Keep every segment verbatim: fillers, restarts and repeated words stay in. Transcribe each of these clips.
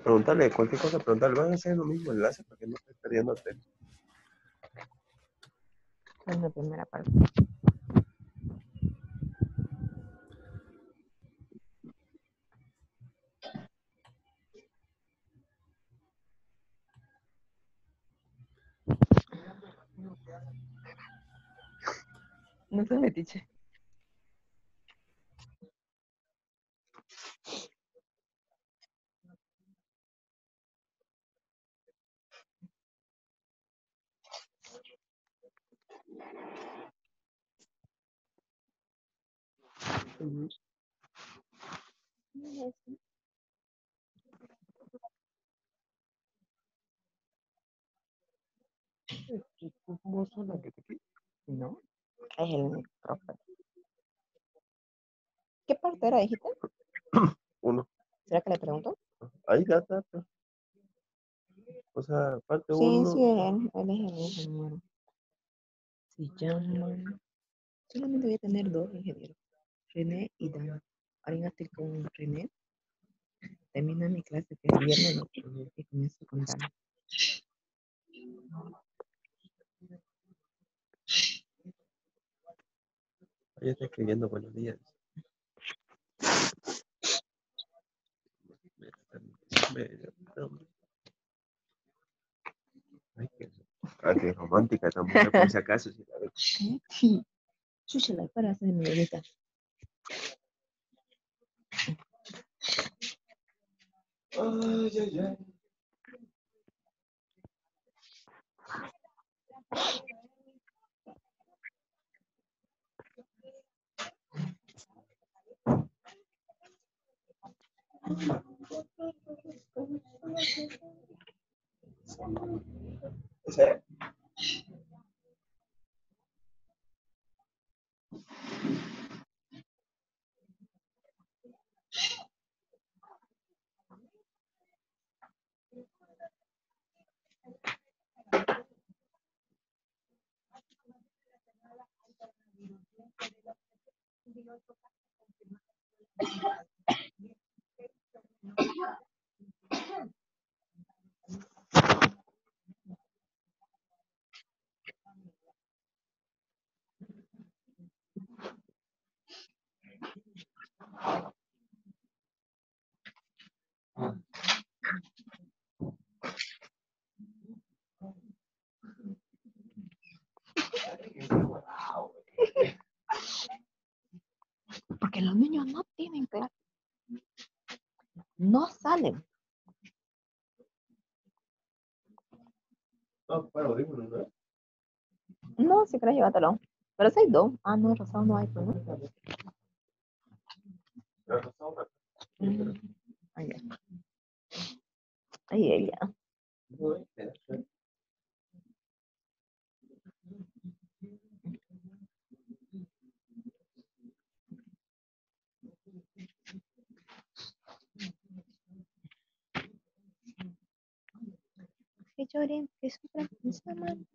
Preguntarle cualquier cosa, preguntarle, van a hacer lo mismo enlace para que no estés perdiendo tiempo. En la primera parte. No se metiche. Ujú. ¿Cómo suena que te quita? No, es el micrófono. ¿Qué parte era, dijiste? Uno. ¿Será que le pregunto? Ahí está, está, está. O sea, parte Sí, uno. sí, él, él es el ingeniero. Se llama... Solamente voy a tener dos ingenieros. René y Dan. Ahora estoy con René. Termina mi clase que es el viernes, ¿no? Y comienzo con Dan. Ahí está escribiendo buenos días. Ay, qué, ay, qué romántica esta mujer, por si acaso. Si la ves. Sí. Chúchala, para hacerme ahorita. Ay, ay, ay. Ese. Porque los niños no tienen clase. No salen. No, para audífonos, ¿no? No, si quieres llévatelo. Pero si hay dos. Ah, no, rosado no hay, pues, ¿no? Mm, ahí está. Ahí ella. Que lloren, que sufran, que se aman.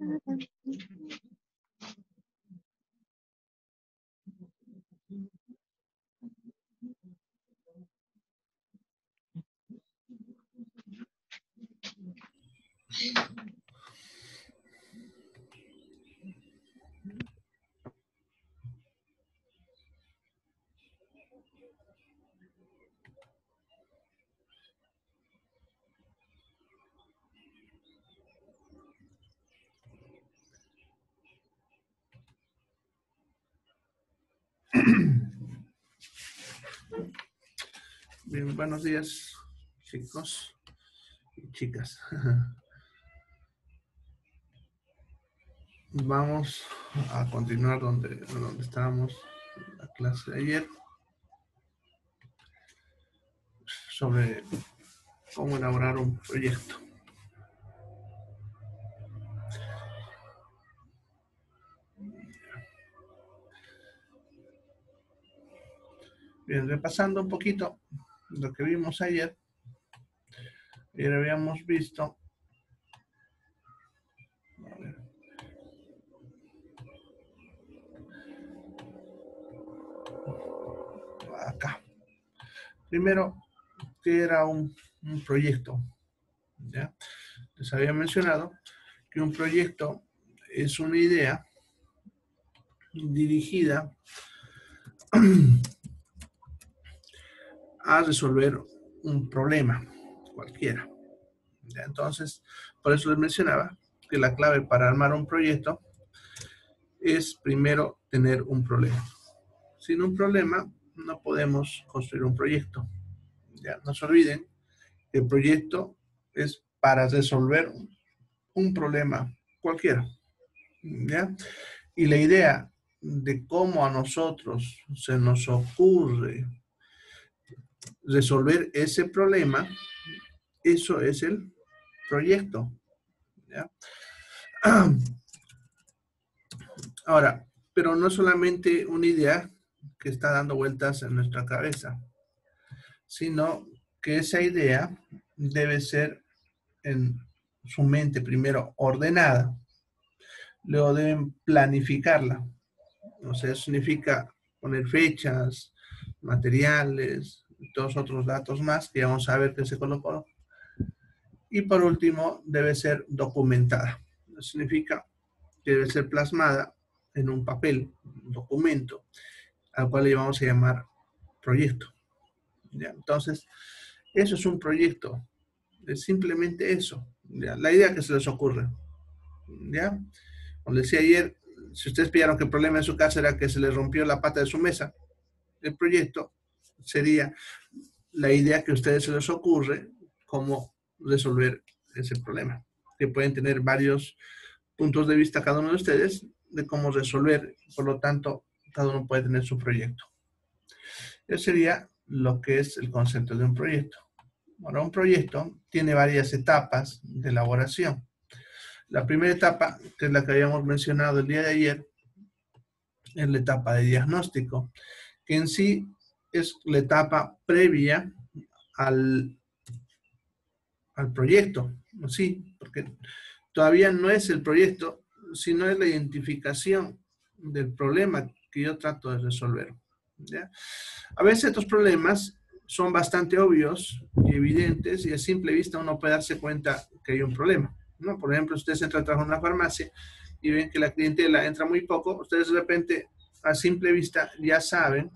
Bien, buenos días, chicos y chicas. Vamos a continuar donde, donde estábamos en la clase de ayer sobre cómo elaborar un proyecto. Bien, repasando un poquito lo que vimos ayer, ayer habíamos visto, a ver, acá, primero, que era un un proyecto. ¿Ya? Les había mencionado que un proyecto es una idea dirigida a resolver un problema cualquiera. ¿Ya? Entonces, por eso les mencionaba que la clave para armar un proyecto es primero tener un problema. Sin un problema no podemos construir un proyecto. Ya, no se olviden que el proyecto es para resolver un problema cualquiera. ¿Ya? Y la idea de cómo a nosotros se nos ocurre resolver ese problema, eso es el proyecto. ¿Ya? Ahora, pero no solamente una idea que está dando vueltas en nuestra cabeza, sino que esa idea debe ser en su mente primero ordenada, luego deben planificarla. O sea, eso significa poner fechas, materiales, y todos otros datos más que vamos a ver que se colocó. Y por último, debe ser documentada. Eso significa que debe ser plasmada en un papel, un documento, al cual le vamos a llamar proyecto. ¿Ya? Entonces, eso es un proyecto. Es simplemente eso. ¿Ya? La idea que se les ocurre. ¿Ya? Como decía ayer, si ustedes pillaron que el problema en su casa era que se les rompió la pata de su mesa, el proyecto sería la idea que a ustedes se les ocurre cómo resolver ese problema. Que pueden tener varios puntos de vista cada uno de ustedes de cómo resolver, por lo tanto, cada uno puede tener su proyecto. Eso sería lo que es el concepto de un proyecto. Ahora, un proyecto tiene varias etapas de elaboración. La primera etapa, que es la que habíamos mencionado el día de ayer, es la etapa de diagnóstico, que en sí es la etapa previa al, al proyecto, ¿sí? Porque todavía no es el proyecto, sino es la identificación del problema que yo trato de resolver. ¿Ya? A veces estos problemas son bastante obvios y evidentes y a simple vista uno puede darse cuenta que hay un problema, ¿no? Por ejemplo, ustedes entran a trabajar en una farmacia y ven que la clientela entra muy poco, ustedes de repente a simple vista ya saben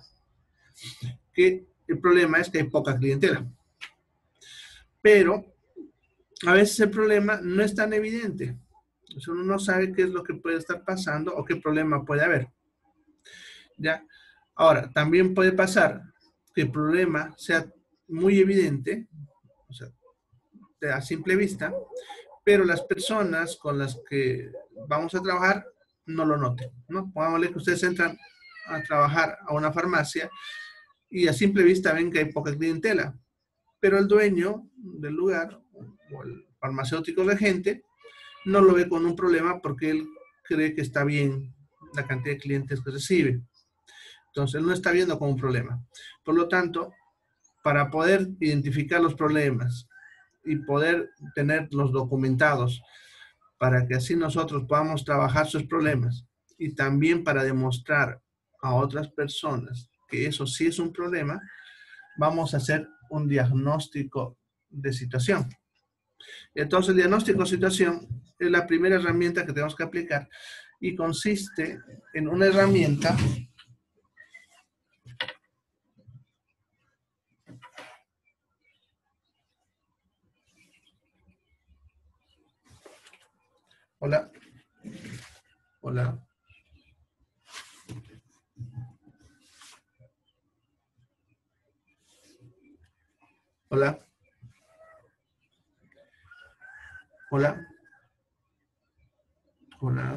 que el problema es que hay poca clientela. Pero a veces el problema no es tan evidente. O sea, uno no sabe qué es lo que puede estar pasando o qué problema puede haber. ¿Ya? Ahora, también puede pasar que el problema sea muy evidente, o sea, a simple vista, pero las personas con las que vamos a trabajar no lo noten, ¿no? Pongámosle que ustedes entran a trabajar a una farmacia y a simple vista ven que hay poca clientela, pero el dueño del lugar o el farmacéutico regente no lo ve con un problema porque él cree que está bien la cantidad de clientes que recibe. Entonces, él no está viendo como un problema. Por lo tanto, para poder identificar los problemas y poder tenerlos documentados para que así nosotros podamos trabajar sus problemas y también para demostrar a otras personas que eso sí es un problema, vamos a hacer un diagnóstico de situación. Entonces, el diagnóstico de situación es la primera herramienta que tenemos que aplicar y consiste en una herramienta Hola. Hola. Hola. Hola. Hola.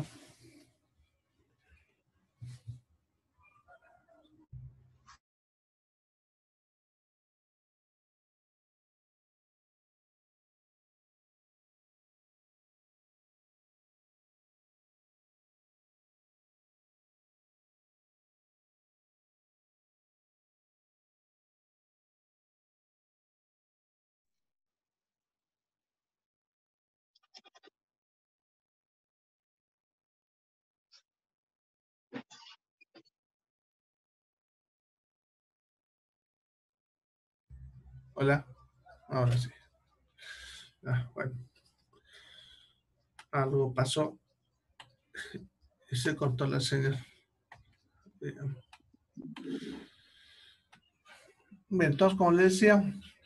Hola. Ahora sí. Ah, bueno. Algo pasó y se cortó la señal. Bien, entonces, como les decía,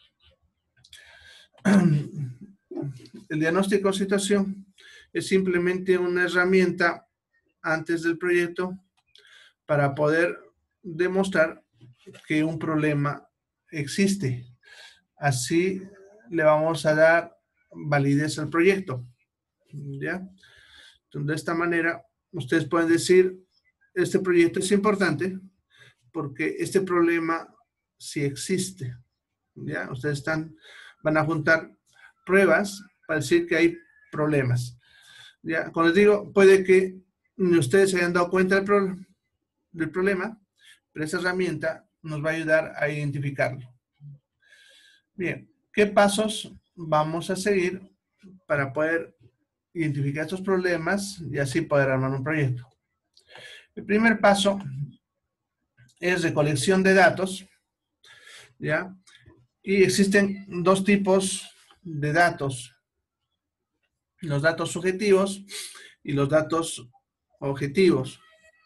el diagnóstico de situación es simplemente una herramienta antes del proyecto para poder demostrar que un problema existe. Así le vamos a dar validez al proyecto. ¿Ya? Entonces, de esta manera, ustedes pueden decir, este proyecto es importante porque este problema sí existe. ¿Ya? Ustedes están, van a juntar pruebas para decir que hay problemas. ¿Ya? Como les digo, puede que ustedes se hayan dado cuenta del, pro del problema, pero esa herramienta nos va a ayudar a identificarlo. Bien, ¿qué pasos vamos a seguir para poder identificar estos problemas y así poder armar un proyecto? El primer paso es recolección de datos, ¿ya? Y existen dos tipos de datos, los datos subjetivos y los datos objetivos.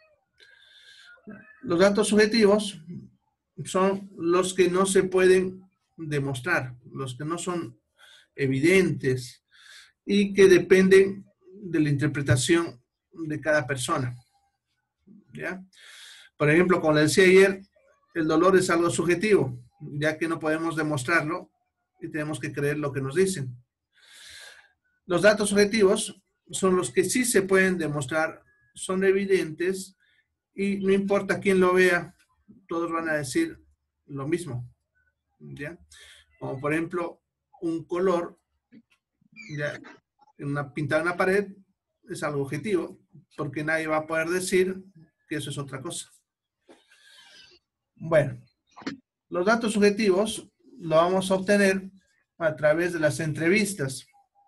Los datos subjetivos son los que no se pueden demostrar, los que no son evidentes y que dependen de la interpretación de cada persona. ¿Ya? Por ejemplo, como les decía ayer, el dolor es algo subjetivo, ya que no podemos demostrarlo y tenemos que creer lo que nos dicen. Los datos objetivos son los que sí se pueden demostrar, son evidentes y no importa quién lo vea, todos van a decir lo mismo. ¿Ya? Como por ejemplo, un color, ya, en una, pintada en una pared, es algo objetivo, porque nadie va a poder decir que eso es otra cosa. Bueno, los datos subjetivos lo vamos a obtener a través de las entrevistas.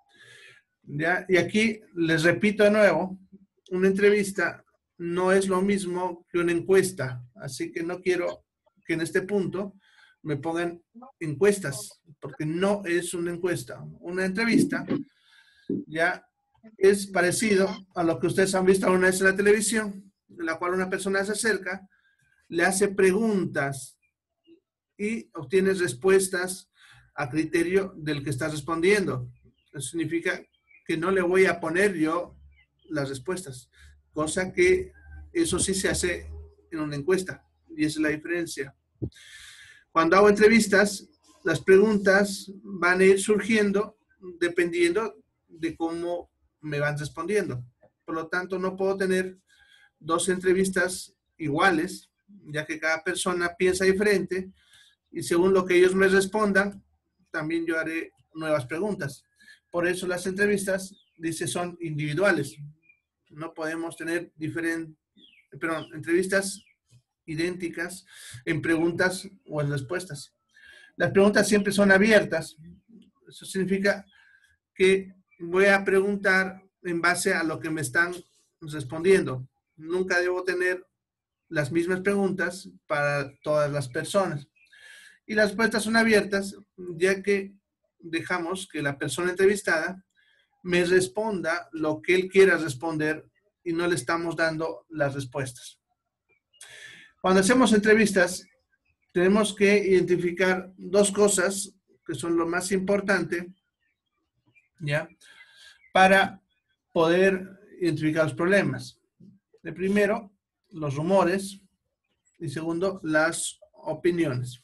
¿Ya? Y aquí les repito de nuevo, una entrevista no es lo mismo que una encuesta, así que no quiero que en este punto me pongan encuestas, porque no es una encuesta. Una entrevista ya es parecido a lo que ustedes han visto alguna vez en la televisión, en la cual una persona se acerca, le hace preguntas y obtiene respuestas a criterio del que está respondiendo. Eso significa que no le voy a poner yo las respuestas, cosa que eso sí se hace en una encuesta, y esa es la diferencia. Cuando hago entrevistas, las preguntas van a ir surgiendo dependiendo de cómo me van respondiendo. Por lo tanto, no puedo tener dos entrevistas iguales, ya que cada persona piensa diferente y según lo que ellos me respondan, también yo haré nuevas preguntas. Por eso las entrevistas, dice, son individuales. No podemos tener diferentes, perdón, entrevistas idénticas en preguntas o en respuestas. Las preguntas siempre son abiertas. Eso significa que voy a preguntar en base a lo que me están respondiendo. Nunca debo tener las mismas preguntas para todas las personas. Y las respuestas son abiertas, ya que dejamos que la persona entrevistada me responda lo que él quiera responder y no le estamos dando las respuestas. Cuando hacemos entrevistas, tenemos que identificar dos cosas que son lo más importante, ¿ya? Para poder identificar los problemas. El primero, los rumores, y segundo, las opiniones.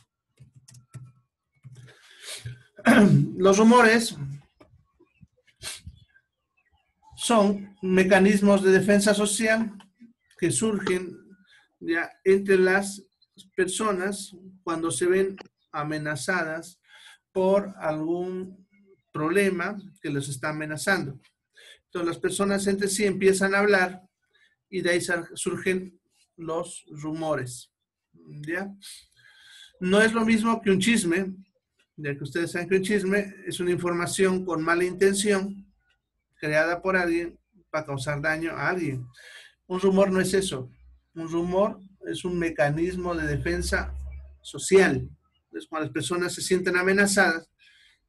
Los rumores son mecanismos de defensa social que surgen ya entre las personas cuando se ven amenazadas por algún problema que les está amenazando. Entonces las personas entre sí empiezan a hablar y de ahí surgen los rumores. ¿Ya? No es lo mismo que un chisme, ya que ustedes saben que un chisme es una información con mala intención creada por alguien para causar daño a alguien. Un rumor no es eso. Un rumor es un mecanismo de defensa social. Entonces, cuando las personas se sienten amenazadas,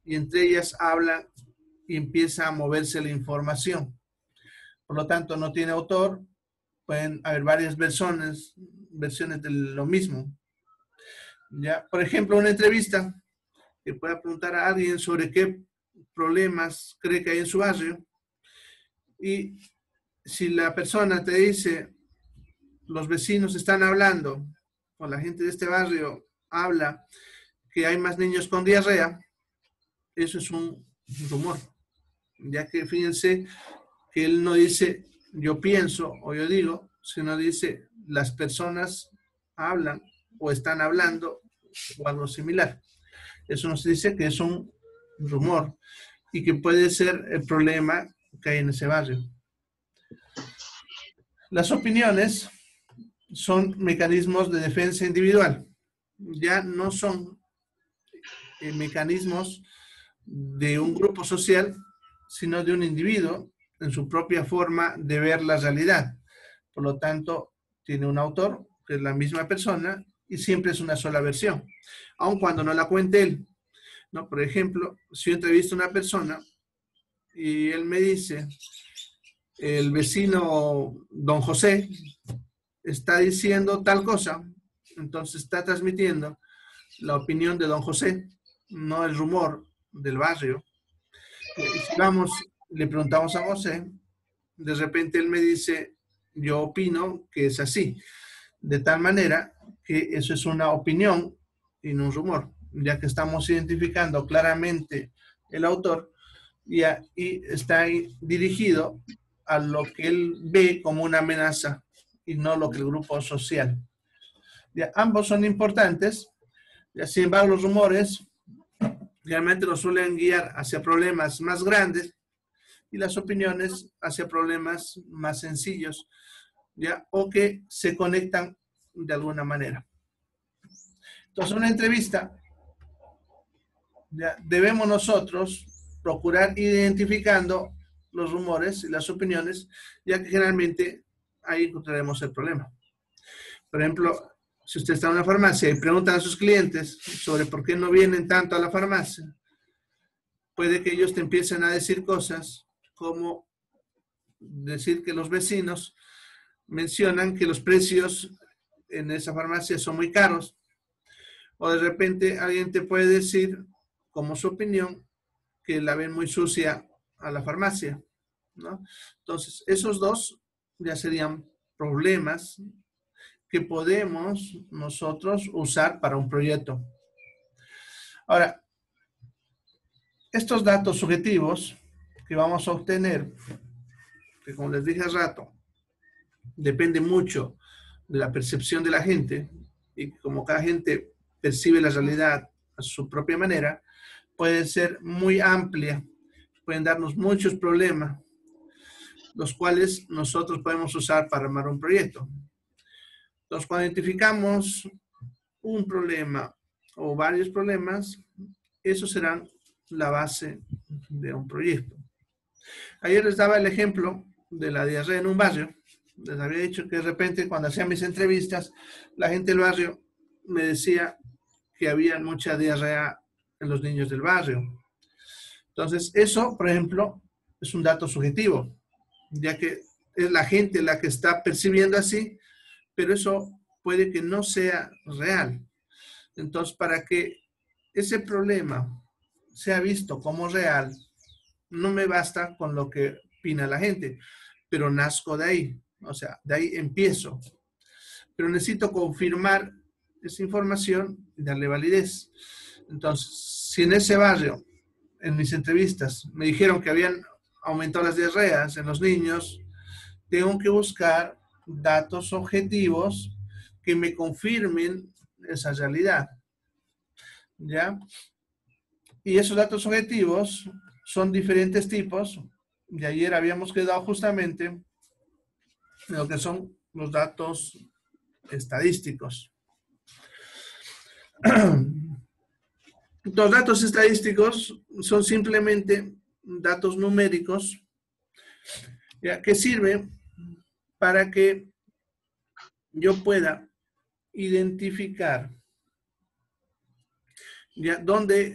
y entre ellas habla y empieza a moverse la información. Por lo tanto, no tiene autor, pueden haber varias versiones, versiones de lo mismo. ¿Ya? Por ejemplo, una entrevista que pueda preguntar a alguien sobre qué problemas cree que hay en su barrio, y si la persona te dice, los vecinos están hablando, o la gente de este barrio habla que hay más niños con diarrea, eso es un rumor. Ya que fíjense que él no dice yo pienso o yo digo, sino dice las personas hablan o están hablando o algo similar. Eso nos dice que es un rumor y que puede ser el problema que hay en ese barrio. Las opiniones son mecanismos de defensa individual. Ya no son eh, mecanismos de un grupo social, sino de un individuo en su propia forma de ver la realidad. Por lo tanto, tiene un autor, que es la misma persona, y siempre es una sola versión, aun cuando no la cuente él. ¿No? Por ejemplo, si yo entrevisto a una persona y él me dice, el vecino don José está diciendo tal cosa, entonces está transmitiendo la opinión de don José, no el rumor del barrio. Y si vamos, le preguntamos a José, de repente él me dice, yo opino que es así, de tal manera que eso es una opinión y no un rumor, ya que estamos identificando claramente el autor y, a, y está ahí dirigido a lo que él ve como una amenaza y no lo que el grupo social. Ya, ambos son importantes, ya, sin embargo los rumores realmente nos suelen guiar hacia problemas más grandes y las opiniones hacia problemas más sencillos, ¿ya? O que se conectan de alguna manera. Entonces, una entrevista, ¿ya? Debemos nosotros procurar identificando los rumores y las opiniones, ya que generalmente ahí encontraremos el problema. Por ejemplo, si usted está en una farmacia y preguntan a sus clientes sobre por qué no vienen tanto a la farmacia, puede que ellos te empiecen a decir cosas como decir que los vecinos mencionan que los precios en esa farmacia son muy caros, o de repente alguien te puede decir como su opinión que la ven muy sucia a la farmacia, ¿no? Entonces, esos dos ya serían problemas que podemos nosotros usar para un proyecto. Ahora, estos datos subjetivos que vamos a obtener, que como les dije hace rato, depende mucho de la percepción de la gente, y como cada gente percibe la realidad a su propia manera, puede ser muy amplia, pueden darnos muchos problemas, los cuales nosotros podemos usar para armar un proyecto. Entonces, cuando identificamos un problema o varios problemas, esos serán la base de un proyecto. Ayer les daba el ejemplo de la diarrea en un barrio. Les había dicho que de repente cuando hacía mis entrevistas, la gente del barrio me decía que había mucha diarrea en los niños del barrio. Entonces, eso, por ejemplo, es un dato subjetivo, ya que es la gente la que está percibiendo así, pero eso puede que no sea real. Entonces, para que ese problema sea visto como real, no me basta con lo que opina la gente, pero nazco de ahí, o sea, de ahí empiezo. Pero necesito confirmar esa información y darle validez. Entonces, si en ese barrio, en mis entrevistas, me dijeron que habían aumentado las diarreas en los niños, tengo que buscar datos objetivos que me confirmen esa realidad, ¿ya? Y esos datos objetivos son diferentes tipos, y ayer habíamos quedado justamente en lo que son los datos estadísticos. Los datos estadísticos son simplemente datos numéricos, ¿ya? Que sirven para que yo pueda identificar, ¿ya? Dónde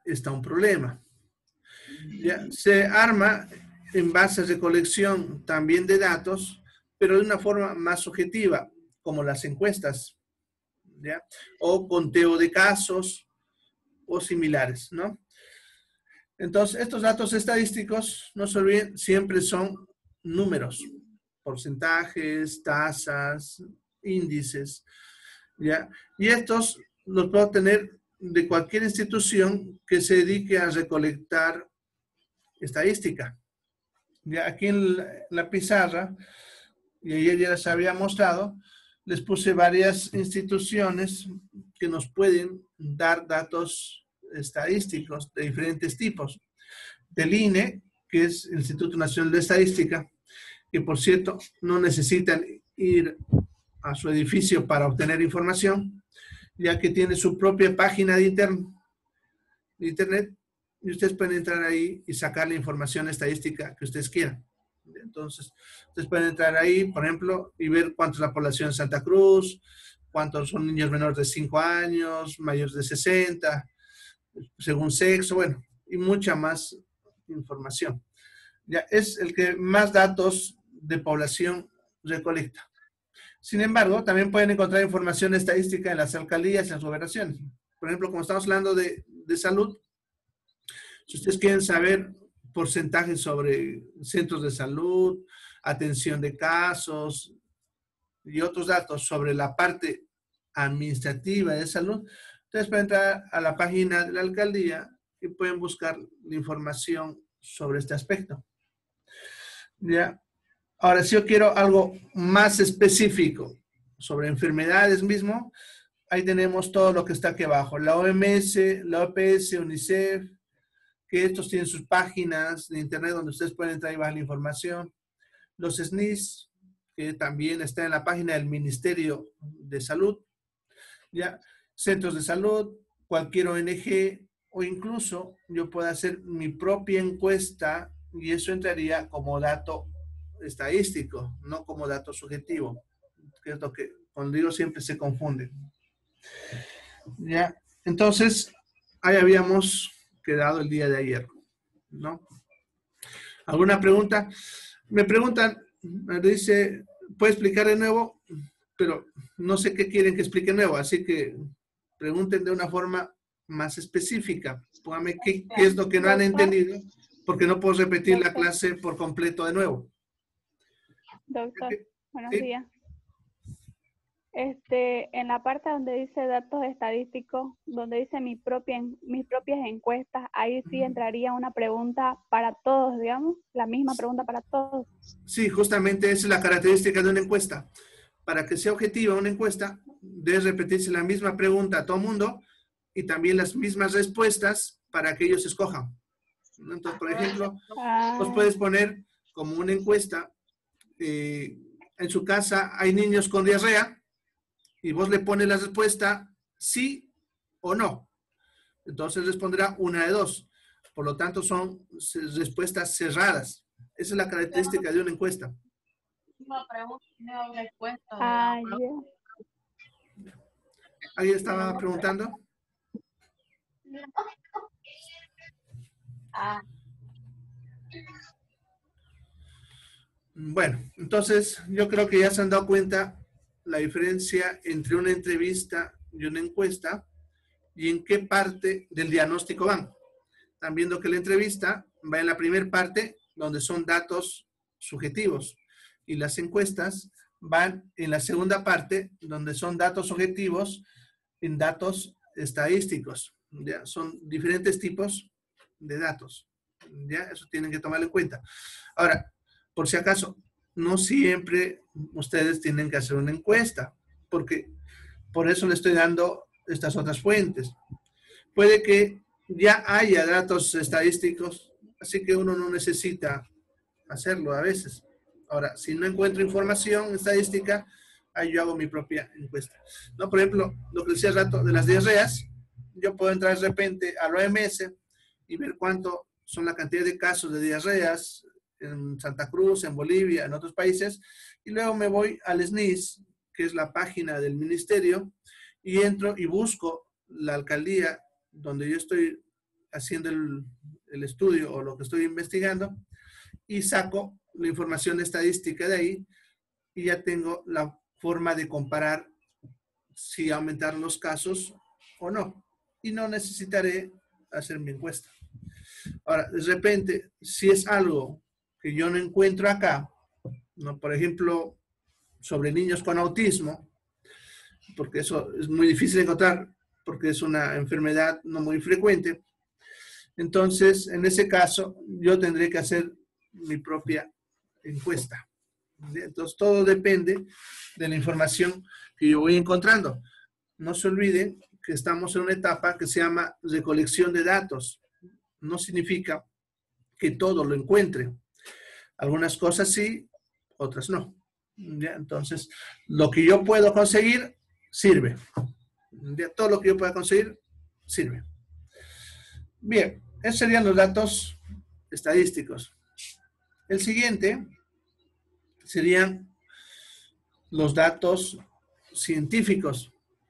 está un problema. ¿Ya? Se arma en base a recolección también de datos, pero de una forma más subjetiva, como las encuestas, ¿ya? O conteo de casos o similares, ¿no? Entonces, estos datos estadísticos, no se olviden, siempre son números, porcentajes, tasas, índices, ¿ya? Y estos los puedo tener de cualquier institución que se dedique a recolectar estadística. Ya aquí en la, la pizarra, y ayer ya les había mostrado, les puse varias instituciones que nos pueden dar datos estadísticos de diferentes tipos. Del I N E, que es el Instituto Nacional de Estadística, que por cierto no necesitan ir a su edificio para obtener información, ya que tiene su propia página de, inter de internet, y ustedes pueden entrar ahí y sacar la información estadística que ustedes quieran. Entonces, ustedes pueden entrar ahí, por ejemplo, y ver cuánto es la población en Santa Cruz, cuántos son niños menores de cinco años, mayores de sesenta, según sexo, bueno, y mucha más información. Ya es el que más datos de población recolecta. Sin embargo, también pueden encontrar información estadística en las alcaldías y en las gobernaciones. Por ejemplo, como estamos hablando de, de salud, si ustedes quieren saber porcentajes sobre centros de salud, atención de casos y otros datos sobre la parte administrativa de salud, ustedes pueden entrar a la página de la alcaldía y pueden buscar la información sobre este aspecto. ¿Ya? Ahora, si yo quiero algo más específico sobre enfermedades mismo, ahí tenemos todo lo que está aquí abajo. La O M S, la O P S, UNICEF, que estos tienen sus páginas de internet donde ustedes pueden entrar y bajar la información. Los S N I S, que también está en la página del Ministerio de Salud. ¿Ya? Centros de salud, cualquier O N G, o incluso yo puedo hacer mi propia encuesta y eso entraría como dato estadístico, no como dato subjetivo, que es lo que cuando digo siempre se confunde. ¿Ya? Entonces, ahí habíamos quedado el día de ayer, ¿no? ¿Alguna pregunta? Me preguntan, me dice, ¿puede explicar de nuevo? Pero no sé qué quieren que explique de nuevo, así que pregunten de una forma más específica. Pónganme qué, qué es lo que no han entendido, porque no puedo repetir la clase por completo de nuevo. Doctor, buenos ¿Sí? días. Este, en la parte donde dice datos estadísticos, donde dice mi propia, mis propias encuestas, ahí sí entraría una pregunta para todos, digamos, la misma pregunta para todos. Sí, justamente esa es la característica de una encuesta. Para que sea objetiva una encuesta, debe repetirse la misma pregunta a todo el mundo y también las mismas respuestas para que ellos escojan. Entonces, por ejemplo, Ah, vos puedes poner como una encuesta, eh, en su casa hay niños con diarrea, y vos le pones la respuesta sí o no. Entonces responderá una de dos. Por lo tanto, son respuestas cerradas. Esa es la característica de una encuesta. Una pregunta, una respuesta. ah, ya. ¿Alguien estaba preguntando? Ah, Bueno, entonces yo creo que ya se han dado cuenta la diferencia entre una entrevista y una encuesta y en qué parte del diagnóstico van. Están viendo que la entrevista va en la primera parte donde son datos subjetivos y las encuestas van en la segunda parte donde son datos objetivos en datos estadísticos. ¿Ya? Son diferentes tipos de datos. ¿Ya? Eso tienen que tomarlo en cuenta. Ahora, por si acaso, no siempre ustedes tienen que hacer una encuesta, porque por eso le estoy dando estas otras fuentes. Puede que ya haya datos estadísticos, así que uno no necesita hacerlo a veces. Ahora, si no encuentro información estadística, ahí yo hago mi propia encuesta. ¿No? Por ejemplo, lo que decía el rato de las diarreas, yo puedo entrar de repente a la O M S y ver cuánto son la cantidad de casos de diarreas en Santa Cruz, en Bolivia, en otros países, y luego me voy al S N I S, que es la página del ministerio, y entro y busco la alcaldía donde yo estoy haciendo el, el estudio o lo que estoy investigando y saco la información estadística de ahí y ya tengo la forma de comparar si aumentar los casos o no. Y no necesitaré hacer mi encuesta. Ahora, de repente, si es algo que yo no encuentro acá, ¿no? Por ejemplo, sobre niños con autismo, porque eso es muy difícil de encontrar, porque es una enfermedad no muy frecuente, entonces, en ese caso, yo tendré que hacer mi propia encuesta. Entonces, todo depende de la información que yo voy encontrando. No se olviden que estamos en una etapa que se llama recolección de datos. No significa que todo lo encuentre. Algunas cosas sí, otras no. ¿Ya? Entonces, lo que yo puedo conseguir, sirve. ¿Ya? Todo lo que yo pueda conseguir, sirve. Bien, esos serían los datos estadísticos. El siguiente serían los datos científicos.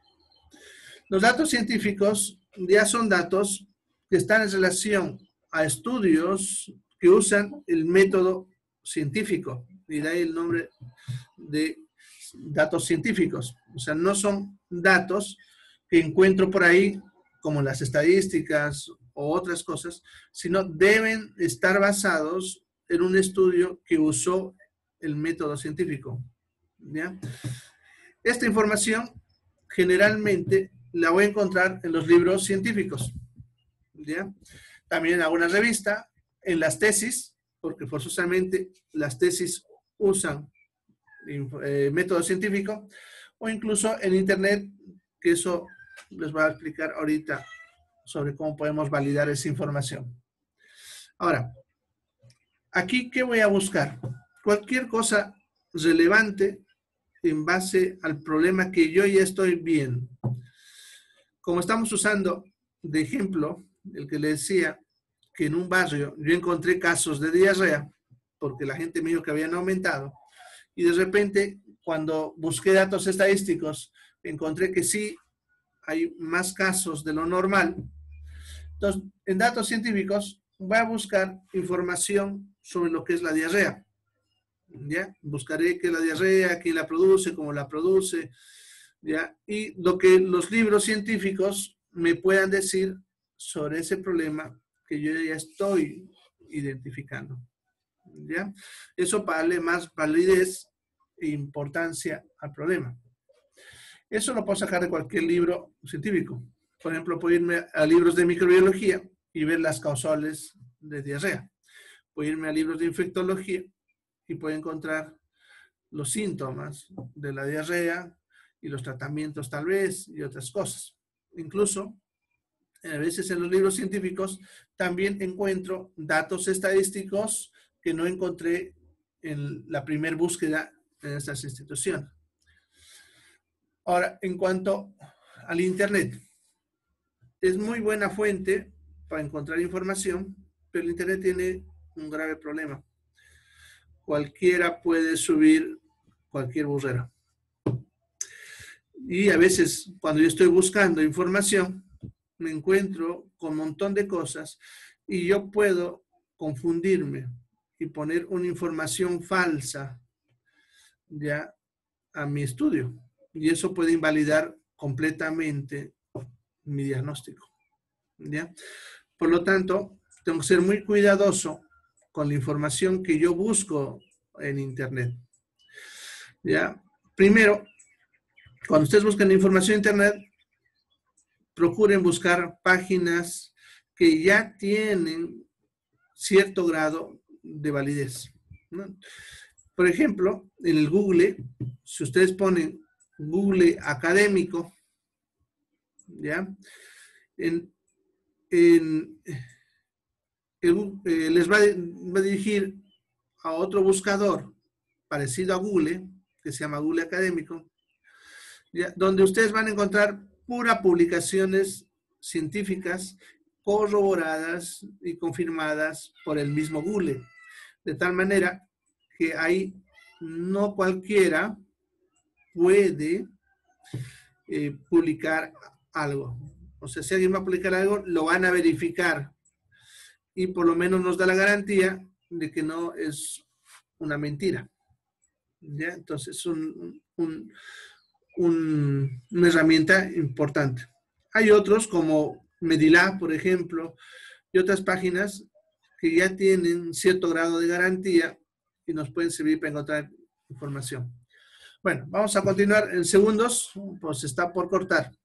Los datos científicos ya son datos que están en relación a estudios que usan el método científico. Y de ahí el nombre de datos científicos. O sea, no son datos que encuentro por ahí como las estadísticas o otras cosas, sino deben estar basados en un estudio que usó el método científico. ¿Ya? Esta información generalmente la voy a encontrar en los libros científicos. ¿Ya? También en alguna revista, en las tesis, porque forzosamente las tesis usan eh, método científico, o incluso en internet, que eso les voy a explicar ahorita sobre cómo podemos validar esa información. Ahora, aquí, ¿qué voy a buscar? Cualquier cosa relevante en base al problema que yo ya estoy viendo. Como estamos usando de ejemplo, el que le decía que en un barrio yo encontré casos de diarrea, porque la gente me dijo que habían aumentado, y de repente, cuando busqué datos estadísticos, encontré que sí hay más casos de lo normal. Entonces, en datos científicos, voy a buscar información sobre lo que es la diarrea. ¿Ya? Buscaré qué es la diarrea, quién la produce, cómo la produce, ¿ya? Y lo que los libros científicos me puedan decir sobre ese problema que yo ya estoy identificando. ¿Ya? Eso para darle más validez e importancia al problema. Eso lo puedo sacar de cualquier libro científico. Por ejemplo, puedo irme a libros de microbiología y ver las causales de diarrea. Puedo irme a libros de infectología y puedo encontrar los síntomas de la diarrea y los tratamientos tal vez y otras cosas. Incluso, a veces en los libros científicos también encuentro datos estadísticos que no encontré en la primera búsqueda en estas instituciones. Ahora, en cuanto al Internet, es muy buena fuente para encontrar información, pero el Internet tiene un grave problema. Cualquiera puede subir cualquier burrera. Y a veces, cuando yo estoy buscando información, me encuentro con un montón de cosas y yo puedo confundirme y poner una información falsa ya a mi estudio. Y eso puede invalidar completamente mi diagnóstico. ¿Ya? Por lo tanto, tengo que ser muy cuidadoso con la información que yo busco en Internet. ¿Ya? Primero, cuando ustedes buscan información en Internet, procuren buscar páginas que ya tienen cierto grado de validez, ¿no? Por ejemplo, en el Google, si ustedes ponen Google académico, ¿ya? En, en, en, eh, les va, va a dirigir a otro buscador parecido a Google, que se llama Google académico, ¿ya? Donde ustedes van a encontrar puras publicaciones científicas corroboradas y confirmadas por el mismo Google. De tal manera que ahí no cualquiera puede eh, publicar algo. O sea, si alguien va a publicar algo, lo van a verificar. Y por lo menos nos da la garantía de que no es una mentira. ¿Ya? Entonces, es un, un, un, una herramienta importante. Hay otros como Medilab, por ejemplo, y otras páginas que ya tienen cierto grado de garantía y nos pueden servir para encontrar información. Bueno, vamos a continuar en segundos, pues está por cortar.